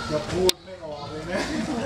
จะพูดไม่ออกเลยนะ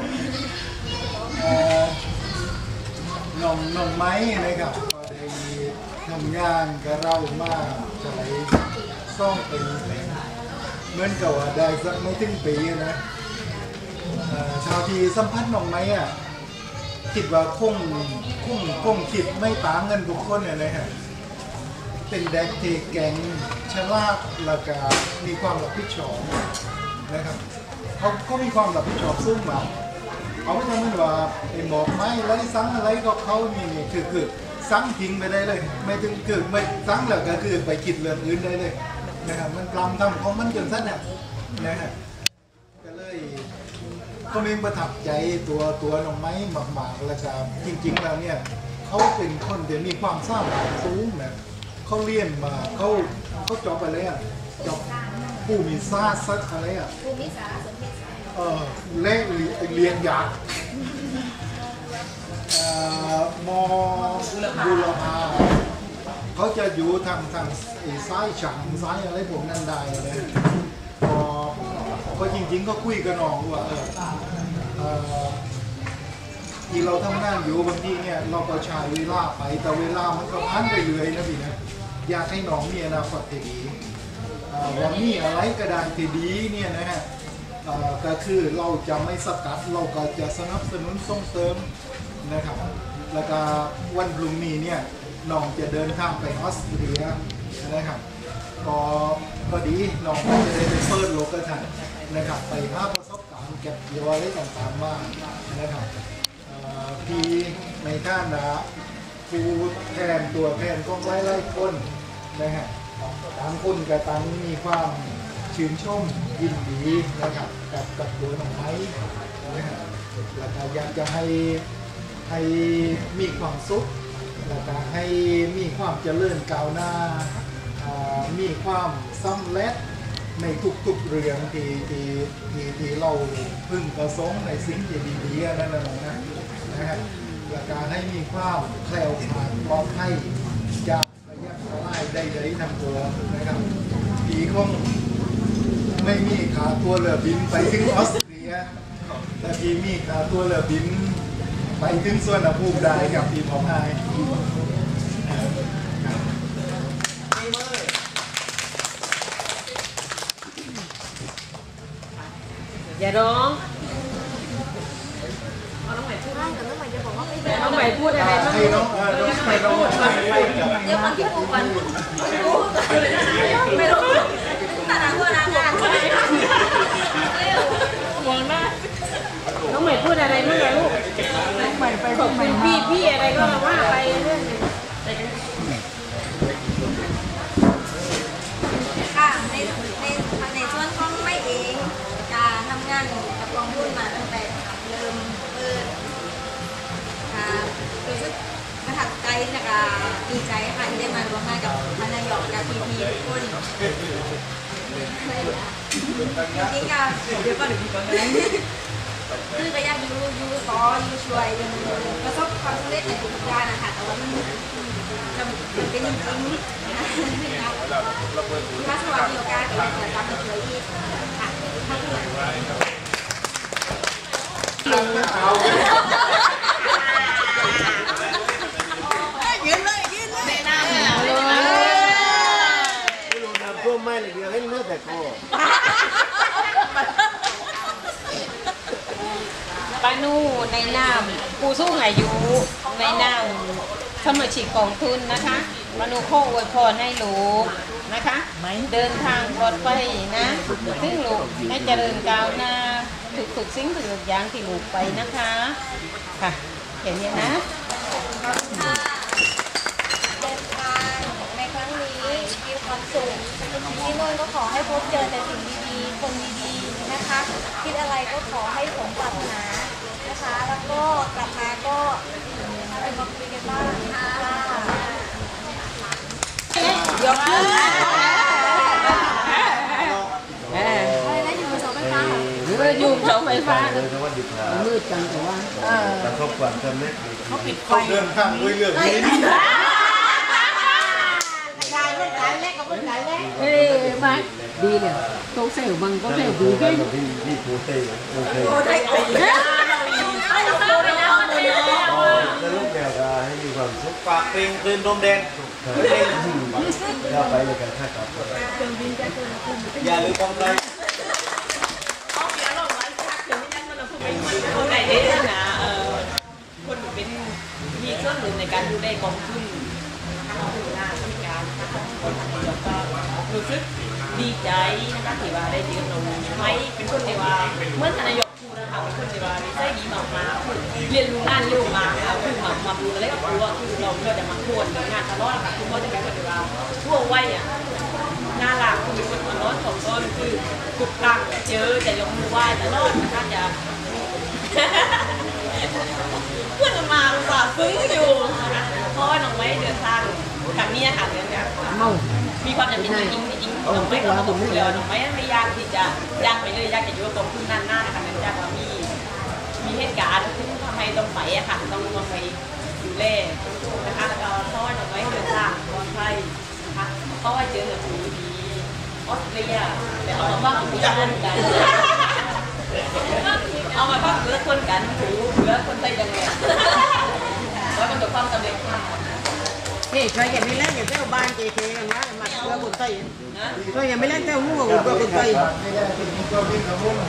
น้องไม้นะครับก็ได้ทำงานกับเรามาจะไหน2 ปีเหมือนกับว่าได้สักไม่ถึงปีนะชาวที่สัมผัสน้องไม้อ่ะคิดว่าคงคิดไม่ต่างกันทุกคนเลยนะฮะเป็นเด็กที่แข็งฉลาดแล้วก็มีความรับผิดชอบนะครับเขามีความรับผิดชอบสูงมากเอาไม่ทำเหมือนว่าไอ้หมอกไม้ไรซังอะไรก็เขานี่คือซังทิ้งไปได้เลยไม่ถึงคือไม่ซังแล้วก็คือไปคิดเรื่องอื่นได้เลยนะครับมันปลำทำของมันจนสั้นเนี่ยนะฮะก็เลยก็มีประทับใจตัวน้องไม้หมากๆแล้วก็จริงๆแล้วเนี่ยเขาเป็นคนที่มีความสามารถสูงนะเขาเรียนมาเขาจบไปเลยอ่ะจบผู้มีศาสตร์อะไรอ่ะผู้มีศาสตร์เรียนยากมบุรพาเขาจะอยู่ทางซ้ายฉังซ้ายอะไรผมนั่นได้เลยก็จริงๆก็คุยกับน้องว่าที่เราทำงานอยู่บางทีเนี่ยเราก็ใช้เวลาไปแต่เวลามันก็ผ่านไปเรื่อยนะพี่นะอยากให้น้องมีอนาคตที่ดีวันนี้อะไรก็ได้ที่ดีเนี่ยนะฮะก็คือเราจะไม่สกัดเราก็จะสนับสนุนส่งเสริมนะครับแล้วก็วันพรุ่งนี้เนี่ยน้องจะเดินทางไปออสเตรียนะครับก็ดีน้องก็จะได้ไปเปิดโลกทัศน์นะครับไปหาประสบการณ์เก็บเกี่ยวอะไรต่างๆมานะครับพี่ในท่านนะผู้แทนตัวแทนของหลายๆคนนะฮะต่างคนกับต่างมีความชื่นชมยินดีนะครับกับตัวน้องไม้นะฮะแล้วก็อยากจะให้มีความสุขแล้วก็ให้มีความเจริญก้าวหน้ามีความสำเร็จในทุกๆเรื่องที่เราพึงประสงค์ในสิ่งที่ดีๆนั่นแหละนะฮะแล้วก็ให้มีความแคล้วคลาดปลอดภัยจากระยะอันตรายใดๆทั้งตัวนะครับผีคงไม่มีขาตัวเรือบินไปถึงออสเตรียแต่ผีมีขาตัวเรือบินไปถึงสวนภูมิได้กับผีของไทยอย่าร้องน้องใหม่พูดได้แต่น้องใหม่จะบอกว่าไม่น้องใหม่พูดอะไรบ้างน้องใหม่พูดเดี๋ยวคนที่พูดก่อนไม่รู้ตาหัวหน้างานมองหน้าน้องใหม่พูดอะไรบ้างลูกใหม่ไปขอบคุณพี่อะไรก็ว่าไปเรื่องในส่วนของไม่เองการทำงานกับกองทุนมาตั้งแต่เริ่มเปิดรู้สึกประทับใจนะคะดีใจค่ะที่ได้มาร่วมงานกับท่านนายกกับพี่ทุกคนจริงๆค่ะเดี๋ยวก่อนคือก็อยากยูต่อยูช่วยประสบความสำเร็จในทุกๆด้านนะคะแต่ว่ามันจะเป็นจริงๆถ้าสวัสดีโอกาสก็จะกลับมาช่วยอีกค่ะถ้าเกิดยืนเลยแนะนำเลยไม่รู้น้ำท่วมไม่เลยเดียวให้เลือดแต่คอปานูในนามผู้สูงอายุในนามสมาชิกกองทุนนะคะปานูขออวยพรให้ลูกนะคะเดินทางปลอดภัยนะซึ่งลูกให้เจริญก้าวหน้าทุกสิ่งทุกอย่างที่ลูกไปนะคะค่ะเห็นอย่างนะเดินทางในครั้งนี้มีความสุขที่โน่นก็ขอให้พบเจอแต่สิ่งดีๆคนดีๆนะคะคิดอะไรก็ขอให้สมปรารถนานะคะแล้วก็กลับมาก็ไปมาคุยกันบ้างค่ะยกขึ้นอะไรนะอยู่บนเสาไฟฟ้าอยู่เสาไฟฟ้ามืดจังแต่ว่าประสบความสำเร็จเขาปิดไฟเดินทางด้วยเรื่องนี้ขายเล็กกับขายเล็กมาดีเลยโตเซลบังก็เซลดีขึ้นพี่โพเต้โอเค แล้วลูกแมวก็ให้มีความสุขฝากเพลงคืนลมแดงเราไปเลยกันถ้ากลับอย่าลืมกำไรคนไหนได้นะคนเป็นมีส่วนหนึ่งในการดูแลกองทุนนะคะดูหน้าบริการนะคะคนทำนายกก็รู้สึกดีใจนะคะที่ว่าได้เจอน้องไม้เป็นคนที่ว่าเมื่อทนายกพูดนะคะเป็นคนที่ว่ามีใจดีมากๆคือเรียนรู้งานเร็วมากค่ะคือมาดูอะไรก็รู้ว่าคือเราจะมาควรงานตลอดค่ะคือเขาจะเป็นคนที่ว่าทั่ววัยเนี่ยน่ารักคือเป็นคนตลอดของต้นคือทุกครั้งเจอจะยกมือไหว้ตลอดนะคะจะเพื่อนมาฝากซึ้งอยู่นะคะเพราะว่าน้องไม่เดินทางกับเมียค่ะเดือนนี้มีความจำเป็นจริงๆน้องไม่ต้องบอกเลยน้องไม่ยากที่จะยากไปเลยยากจะอยู่กับคุณนานๆนะคะเนื่องจากว่ามีเหตุการณ์ที่ทำให้ต้องไปอะค่ะต้องลงไปดูแลนะคะแล้วก็เพราะว่าน้องไม่เดินทางปลอดภัยนะคะเพราะว่าเจอกับผู้ดีออสเตรียแต่เอามาบ้างผู้กันเอามาพักเพื่อคนกันถูเพื่อคนไทยจังเลยแล้วมันจะความสำเร็จนี่ใครยังไม่เล่นอย่าเจ้าบ้านเจเคกันนะมาเพื่อคนไทยใครยังไม่เล่นเจ้าหัวเพื่อคนไทยไม่ได้ที่นี่ก็วิ่งกับมุ่งได้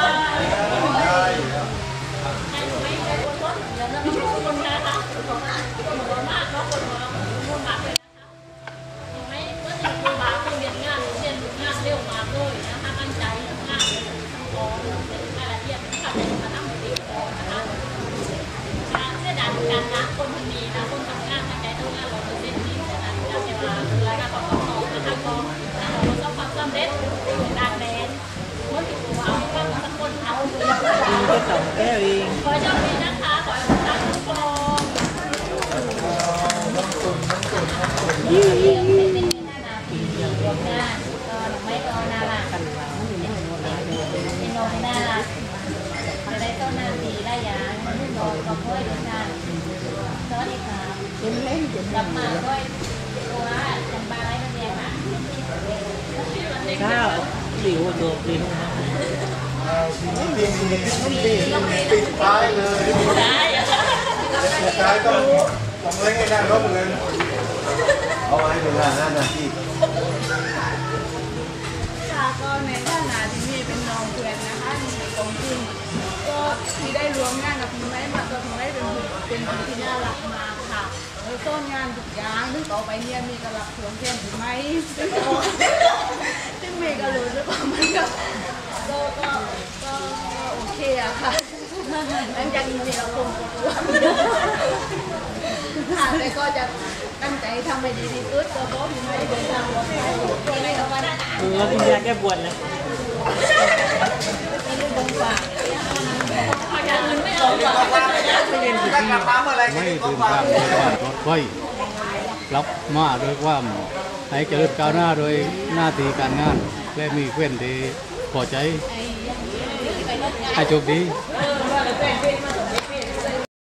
คนนะคะคนมากเนาะคนมากเลยนะคะไม่ก็จะคือบาคนเรียนงานเร็วมากเลยนะคะตั้งใจงานของรายละเอียดนะคะมาทำดีนะคะเส้นด่านการนะคนคนนี้นะคนทำงานตั้งใจทำงานเราเป็นเส้นที่แต่ละการเวลารายการของเรานะคะก็ประสบความสำเร็จด้านแดนเมื่อถึงตัวเอาข้างสักคนเอาก็สองแก้วเองขอโชคดีนะคะขอให้ทุกท่านทุกคนไม่ก็น่ารักเป็นน้องน่ารักจะได้ต้นนาดีได้ยาบอกกับเพื่อนทุกท่านสวัสดีครับกลับมาด้วยตัวจันบาไร้ระเบียงค่ะข้าวหลิวโดดหลิวปิดท้ายเลยปิดท้ายต้องเล่นให้ได้รอบเลยเอาให้เวลา5 นาทีค่ะก็ในฐานะที่มีเป็นน้องเพื่อนนะคะในกองทุนก็ที่ได้ร่วมงานกับพี่ไม้มาก็พี่ไม้เป็นคนที่น่ารักมากค่ะแล้วต้นงานทุกอย่างถึงต่อไปเนี่ยมีกระลับห่วงแก้มพี่ไม้ซึ่งมีกระรู้สึกว่ามันก็โอเคอะค่ะหลังจากนี้มีเราคงตัวค่ะแต่ก็จะตั้งใจทำให้ดีที่สุดก็เพราะพี่ไม้เดินทางปลอดภัยที่ไม่ต้องมาได้แล้วกินยาแก้ปวดนะไม่เรียนกลับมาเมื่อไรไม่ตื่นตามรถไฟรับมาด้วยความให้เจริญก้าวหน้าโดยหน้าที่การงาน และมีเพื่อนที่พอใจให้โชคดี